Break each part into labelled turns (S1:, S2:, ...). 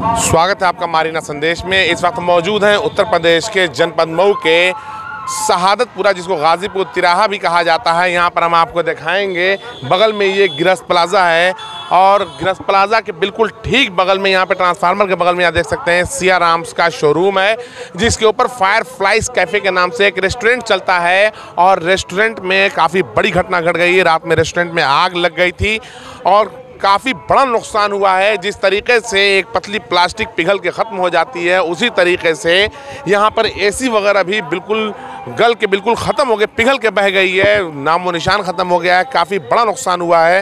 S1: स्वागत है आपका मारीना संदेश में। इस वक्त मौजूद हैं उत्तर प्रदेश के जनपद मऊ के शहादतपुरा, जिसको गाजीपुर तिराहा भी कहा जाता है। यहाँ पर हम आपको दिखाएंगे, बगल में ये गिरस प्लाजा है और गिरस प्लाजा के बिल्कुल ठीक बगल में, यहाँ पे ट्रांसफार्मर के बगल में आप देख सकते हैं सिया राम्स का शोरूम है, जिसके ऊपर फायर फ्लाइज कैफ़े के नाम से एक रेस्टोरेंट चलता है। और रेस्टोरेंट में काफ़ी बड़ी घटना घट गई है। रात में रेस्टोरेंट में आग लग गई थी और काफ़ी बड़ा नुकसान हुआ है। जिस तरीके से एक पतली प्लास्टिक पिघल के ख़त्म हो जाती है, उसी तरीके से यहाँ पर एसी वगैरह भी बिल्कुल गल के बिल्कुल ख़त्म हो गए, पिघल के बह गई है, नामो निशान ख़त्म हो गया है। काफ़ी बड़ा नुकसान हुआ है।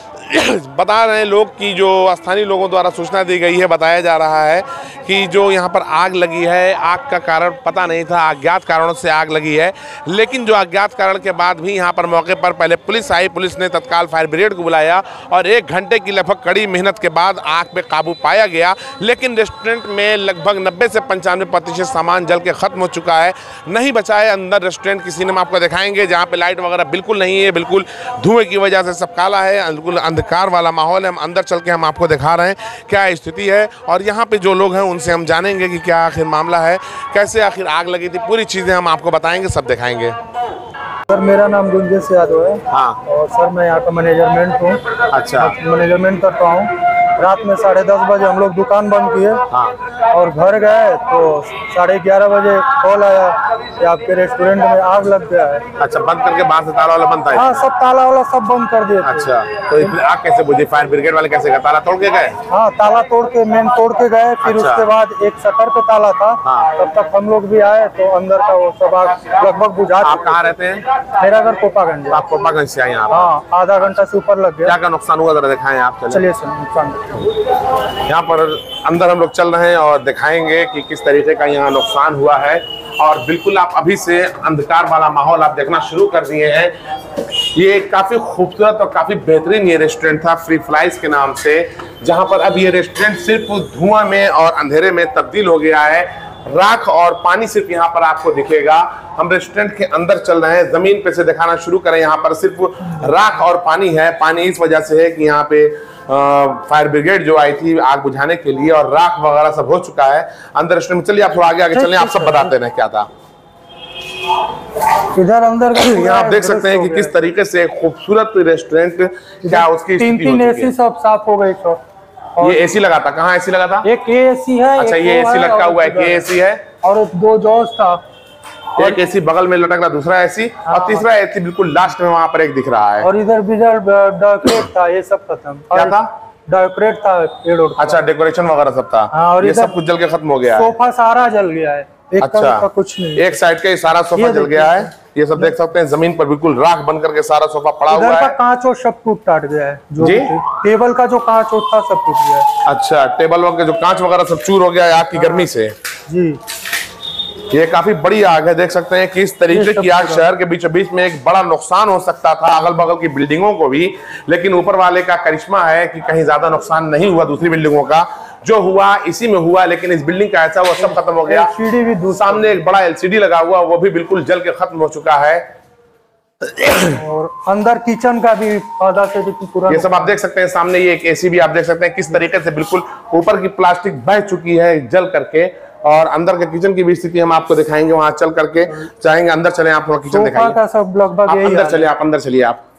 S1: बता रहे हैं लोग कि जो स्थानीय लोगों द्वारा सूचना दी गई है, बताया जा रहा है कि जो यहाँ पर आग लगी है, आग का कारण पता नहीं था, अज्ञात कारणों से आग लगी है। लेकिन जो अज्ञात कारण के बाद भी यहाँ पर मौके पर पहले पुलिस आई, पुलिस ने तत्काल फायर ब्रिगेड को बुलाया और 1 घंटे की लगभग कड़ी मेहनत के बाद आग पे काबू पाया गया। लेकिन रेस्टोरेंट में लगभग 90 से 95% सामान जल के ख़त्म हो चुका है, नहीं बचा है। अंदर रेस्टोरेंट की सीन हम आपको दिखाएंगे, जहाँ पर लाइट वगैरह बिल्कुल नहीं है, बिल्कुल धुएँ की वजह से सब काला है, बिल्कुल अंधकार वाला माहौल है। हम अंदर चल के हम आपको दिखा रहे हैं क्या स्थिति है और यहाँ पे जो लोग हैं उनसे हम जानेंगे कि क्या आखिर मामला है, कैसे आखिर आग लगी थी, पूरी चीज़ें हम आपको बताएंगे, सब दिखाएंगे।
S2: सर मेरा नाम गुंजेश यादव है।
S1: हाँ।
S2: और सर मैं यहाँ का मैनेजमेंट हूँ।
S1: अच्छा।
S2: मैनेजमेंट करता हूँ। रात में 10:30 बजे हम लोग दुकान बंद किए।
S1: हाँ।
S2: और घर गए तो 11:30 बजे कॉल आया कि आपके रेस्टोरेंट में आग लग गया है।
S1: अच्छा, बंद करके बाहर से ताला वाला बंद था?
S2: हाँ, सब ताला वाला सब बंद कर दिए थे।
S1: अच्छा, तो फिर आग कैसे बुझी? फायर ब्रिगेड वाले कैसे गए? ताला तोड़ के गए?
S2: हाँ, ताला तोड़ के मेन तोड़ के गए। फिर
S1: अच्छा।
S2: उसके बाद एक शटर पे ताला था।
S1: हाँ।
S2: तब तक हम लोग भी आए तो अंदर का वो सब आग लगभग बुझा।
S1: आप कहाँ रहते हैं?
S2: मेरा घर कोपागंज है।
S1: आप कोपागंज से आए यहाँ?
S2: हाँ, आधा घंटा से ऊपर लग गया।
S1: क्या नुकसान हुआ जरा दिखाएं आप।
S2: चलिए सर, नुकसान
S1: यहाँ पर अंदर हम लोग चल रहे हैं और दिखाएंगे कि किस तरीके का यहाँ नुकसान हुआ है। और बिल्कुल आप अभी से अंधकार वाला माहौल आप देखना शुरू कर दिए हैं। ये काफ़ी खूबसूरत और काफ़ी बेहतरीन ये रेस्टोरेंट था, फ्री फ्लाइज के नाम से, जहाँ पर अब ये रेस्टोरेंट सिर्फ धुआं में और अंधेरे में तब्दील हो गया है। राख और पानी सिर्फ यहाँ पर आपको दिखेगा। हम रेस्टोरेंट के अंदर चल रहे हैं, जमीन पे से दिखाना शुरू करें। यहाँ पर सिर्फ राख और पानी है। पानी इस वजह से है कि यहाँ पे फायर ब्रिगेड जो आई थी आग बुझाने के लिए, और राख वगैरह सब हो चुका है। अंदर रेस्टोरेंट में चलिए, आप थोड़ा आगे आगे चलें, आप सब बताते हैं क्या था
S2: इधर अंदर।
S1: यहाँ आप देख सकते हैं कि किस तरीके से खूबसूरत रेस्टोरेंट, क्या उसकी
S2: 3 एसी सब साफ हो गए।
S1: ये एसी लगा था? कहाँ एसी लगा था?
S2: एक एसी है।
S1: अच्छा, ये एसी लटका हुआ है, ये एसी है
S2: और 2 जॉस था।
S1: एक एसी बगल में लटक रहा, दूसरा एसी, और तीसरा एसी बिल्कुल लास्ट में वहाँ पर एक दिख रहा है।
S2: और इधर डेकोरेट था, ये सब खत्म।
S1: क्या था?
S2: डेकोरेट था।
S1: अच्छा, डेकोरेशन वगैरह सब था।
S2: और
S1: ये सब कुछ जल के खत्म हो गया है।
S2: सोफा सारा जल गया है।
S1: अच्छा,
S2: कुछ नहीं,
S1: एक साइड का सारा सोफा जल गया है। ये सब देख सकते हैं, जमीन पर बिल्कुल राख बन करके सारा सोफा पड़ा हुआ है।
S2: कांच और सब टूट गया है। जो टेबल का जो कांच था सब टूट गया है। अच्छा,
S1: टेबल वगैरह जो कांच वगैरह सब चूर हो गया है आग की गर्मी से।
S2: जी,
S1: ये काफी बड़ी आग है। देख सकते हैं कि इस तरीके की आग शहर के बीचों बीच में एक बड़ा नुकसान हो सकता था, अगल बगल की बिल्डिंगों को भी। लेकिन ऊपर वाले का करिश्मा है कि कहीं ज्यादा नुकसान नहीं हुआ दूसरी बिल्डिंगों का। जो हुआ इसी में हुआ, लेकिन इस बिल्डिंग का ऐसा वो सब खत्म हो गया।
S2: एलसीडी भी
S1: सामने एक बड़ा एलसीडी लगा हुआ, वो भी बिल्कुल जल के खत्म हो चुका है।
S2: और अंदर किचन का भी आधा से पूरा,
S1: ये सब आप देख सकते हैं। सामने ये एक एसी भी आप देख सकते हैं किस तरीके से बिल्कुल ऊपर की प्लास्टिक बह चुकी है जल करके। और अंदर के किचन की भी स्थिति हम आपको दिखाएंगे, वहां चल करके चाहेंगे अंदर चले, आप थोड़ा किचन दिखाइए।
S2: का सब लगभग यही
S1: अंदर चलिए, आप अंदर चलिए आप।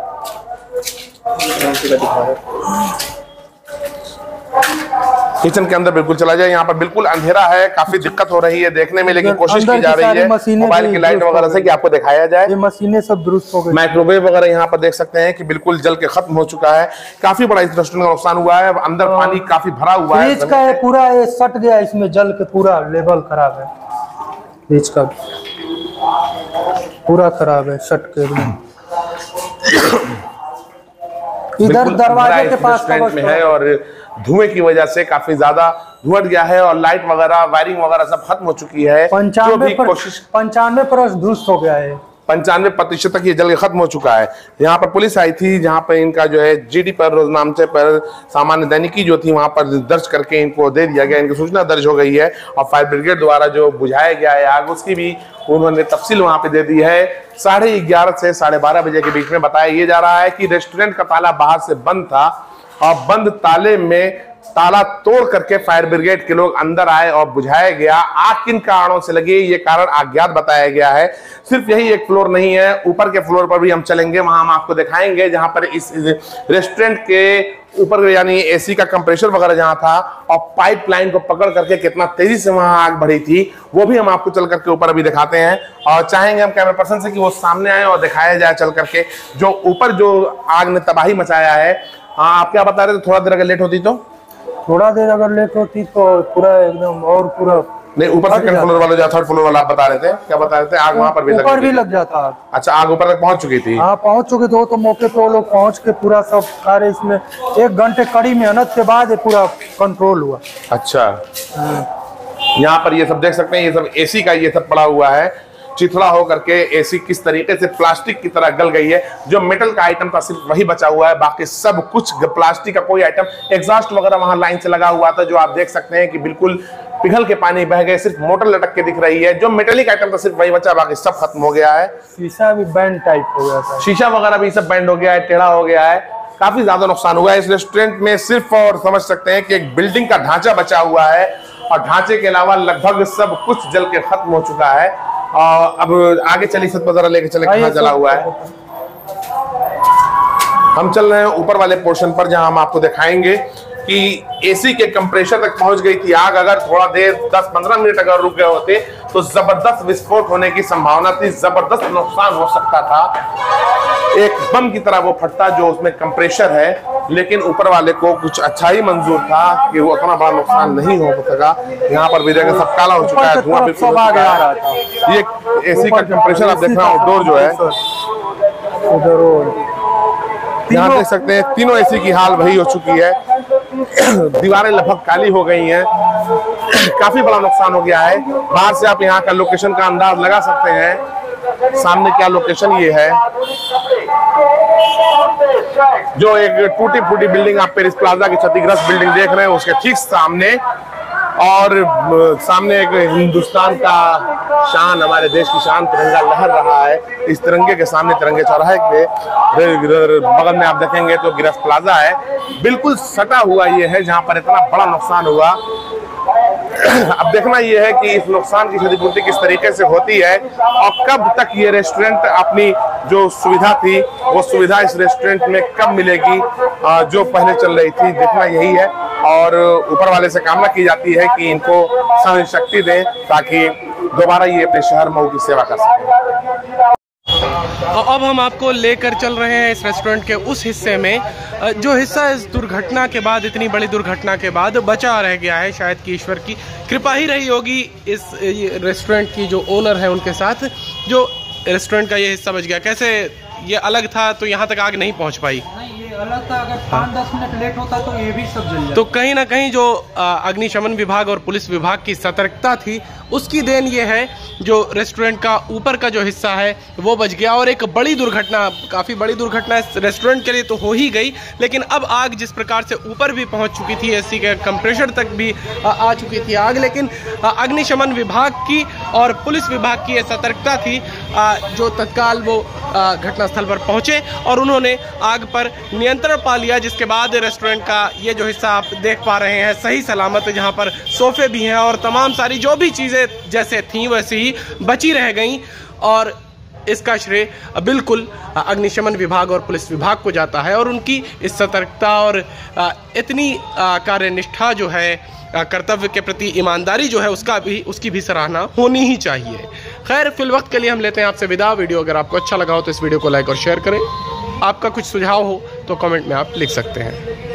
S1: किचन के अंदर बिल्कुल चला जाए। यहाँ पर बिल्कुल अंधेरा है, काफी दिक्कत हो रही है देखने में, लेकिन कोशिश की जा रही है मोबाइल की लाइट वगैरह से कि आपको दिखाया जाए।
S2: ये मशीनें सब दुरुस्त हो गई।
S1: माइक्रोवेव वगैरह यहाँ पर देख सकते हैं कि बिल्कुल जल के खत्म हो चुका है। काफी बड़ा इस रेस्टोरेंट का नुकसान हुआ है। अंदर पानी काफी भरा हुआ है।
S2: फ्रिज का पूरा ये सट गया, इसमें जल के पूरा लेवल खराब है। फ्रिज का पूरा खराब है, सट के। इधर दरवाजे के पास
S1: में है और धुएं की वजह से काफी ज्यादा धुआं गया है और लाइट वगैरह वायरिंग वगैरह सब खत्म हो चुकी है।
S2: 95% दुरुस्त हो गया है।
S1: 95% तक ये जल के खत्म हो चुका है। यहाँ पर पुलिस आई थी, जहाँ पर इनका जो है जीडी पर रोजनामचे पर सामान्य दैनिकी जो थी वहां पर दर्ज करके इनको दे दिया गया, इनकी सूचना दर्ज हो गई है। और फायर ब्रिगेड द्वारा जो बुझाया गया है आग, उसकी भी उन्होंने तफसील वहां पे दे दी है। 11:30 से 12:30 बजे के बीच में बताया ये जा रहा है कि रेस्टोरेंट का ताला बाहर से बंद था और बंद ताले में ताला तोड़ करके फायर ब्रिगेड के लोग अंदर आए और बुझाया गया। आग किन कारणों से लगी ये कारण अज्ञात बताया गया है। सिर्फ यही एक फ्लोर नहीं है, ऊपर के फ्लोर पर भी हम चलेंगे, वहां हम आपको दिखाएंगे जहां पर इस रेस्टोरेंट के ऊपर यानी एसी का कंप्रेसर वगैरह जहां था और पाइपलाइन को पकड़ करके कितना तेजी से वहां आग बढ़ी थी, वो भी हम आपको चल करके ऊपर अभी दिखाते हैं। और चाहेंगे हम कैमरा पर्सन से कि वो सामने आए और दिखाया जाए चल करके जो ऊपर जो आग ने तबाही मचाया है। आप क्या बता रहे थे, थोड़ा देर अगर लेट होती तो?
S2: थोड़ा देर अगर लेट होती तो पूरा एकदम और पूरा
S1: नहीं, ऊपर सेकंड फ्लोर वाला जो थर्ड फ्लोर वाला आप बता रहे थे, क्या बता रहे थे? आग वहां पर भी
S2: ऊपर भी लग जाता है।
S1: अच्छा, आग ऊपर तक पहुंच चुकी थी?
S2: हाँ पहुंच चुके थे, तो मौके पे वो लोग पहुंच के पूरा सब कार्य इसमें 1 घंटे कड़ी मेहनत के बाद ये पूरा कंट्रोल हुआ।
S1: अच्छा, यहाँ पर ये सब देख सकते हैं, ये सब एसी का ये सब पड़ा हुआ है। चिथड़ा होकर के एसी किस तरीके से प्लास्टिक की तरह गल गई है। जो मेटल का आइटम था सिर्फ वही बचा हुआ है, बाकी सब कुछ प्लास्टिक का कोई आइटम, एग्जॉस्ट वगैरह वहां लाइन से लगा हुआ था जो आप देख सकते हैं कि बिल्कुल पिघल के पानी बह गए, सिर्फ मोटर लटक के दिख रही है। जो मेटेलिक आइटम था सिर्फ वही बचा, बाकी सब खत्म हो गया है।
S2: शीशा भी बैंड टाइप हो गया था,
S1: शीशा वगैरह भी सब बैंड हो गया है, टेढ़ा हो गया है, काफी ज्यादा नुकसान हुआ है इस रेस्टोरेंट में। सिर्फ और समझ सकते हैं कि एक बिल्डिंग का ढांचा बचा हुआ है और ढांचे के अलावा लगभग सब कुछ जल के खत्म हो चुका है। और अब आगे चलिए, सब जरा लेके चले कहाँ जला हुआ है। हम चल रहे हैं ऊपर वाले पोर्शन पर जहां हम आपको दिखाएंगे कि एसी के कंप्रेसर तक पहुंच गई थी आग। अगर थोड़ा देर 10-15 मिनट अगर रुक गए होते तो जबरदस्त विस्फोट होने की संभावना थी, जबरदस्त नुकसान हो सकता था। एक बम की तरह वो फटता जो उसमें कंप्रेसर है, लेकिन ऊपर वाले को कुछ अच्छा ही मंजूर था कि वो उतना बड़ा नुकसान नहीं हो सका। यहाँ पर भी देखा सब काला हो चुका है, धुआं बिल्कुल आ रहा था। ये एसी का कंप्रेसर आप देख रहे हैं आउटडोर जो है, यहाँ देख सकते हैं तीनों एसी की हाल वही हो चुकी है। दीवारें लगभग काली हो गई हैं, काफी बड़ा नुकसान हो गया है। बाहर से आप यहाँ का लोकेशन का अंदाज लगा सकते हैं। सामने क्या लोकेशन ये है, जो एक टूटी फूटी बिल्डिंग आप पेरिस प्लाजा की क्षतिग्रस्त बिल्डिंग देख रहे हैं उसके ठीक सामने, और सामने एक हिंदुस्तान का शान, हमारे देश की शान तिरंगा लहर रहा है। इस तिरंगे के सामने तिरंगे चौराहे के बगल में आप देखेंगे तो गिरस प्लाजा है, बिल्कुल सटा हुआ ये है जहां पर इतना बड़ा नुकसान हुआ। अब देखना यह है कि इस नुकसान की क्षतिपूर्ति किस तरीके से होती है और कब तक ये रेस्टोरेंट अपनी जो सुविधा थी वो सुविधा इस रेस्टोरेंट में कब मिलेगी जो पहले चल रही थी, देखना यही है। और ऊपर वाले से कामना की जाती है कि इनको सहन शक्ति दें ताकि दोबारा ये अपने शहर मऊ की सेवा कर सकें।
S3: अब हम आपको लेकर चल रहे हैं इस रेस्टोरेंट के उस हिस्से में जो हिस्सा इस दुर्घटना के बाद, इतनी बड़ी दुर्घटना के बाद बचा रह गया है। शायद कि ईश्वर की कृपा ही रही होगी इस रेस्टोरेंट की जो ओनर है उनके साथ, जो रेस्टोरेंट का ये हिस्सा बच गया। कैसे ये अलग था तो यहाँ तक आग नहीं पहुँच पाई?
S2: ये अलग था, अगर 5-10 मिनट लेट होता तो ये भी सब जल जाता।
S3: तो कहीं ना कहीं जो अग्निशमन विभाग और पुलिस विभाग की सतर्कता थी उसकी देन ये है जो रेस्टोरेंट का ऊपर का जो हिस्सा है वो बच गया। और एक बड़ी दुर्घटना, काफ़ी बड़ी दुर्घटना इस रेस्टोरेंट के लिए तो हो ही गई, लेकिन अब आग जिस प्रकार से ऊपर भी पहुंच चुकी थी, एसी के कंप्रेसर तक भी आ चुकी थी आग, लेकिन अग्निशमन विभाग की और पुलिस विभाग की ये सतर्कता थी जो तत्काल वो घटनास्थल पर पहुंचे और उन्होंने आग पर नियंत्रण पा लिया, जिसके बाद रेस्टोरेंट का ये जो हिस्सा आप देख पा रहे हैं सही सलामत, जहां पर सोफे भी हैं और तमाम सारी जो भी चीज़ें जैसे थीं वैसे ही बची रह गईं। और इसका श्रेय बिल्कुल अग्निशमन विभाग और पुलिस विभाग को जाता है और उनकी इस सतर्कता और इतनी कार्यनिष्ठा जो है, कर्तव्य के प्रति ईमानदारी जो है उसकी भी सराहना होनी ही चाहिए। खैर, फिल वक्त के लिए हम लेते हैं आपसे विदा। वीडियो अगर आपको अच्छा लगा हो तो इस वीडियो को लाइक और शेयर करें। आपका कुछ सुझाव हो तो कमेंट में आप लिख सकते हैं।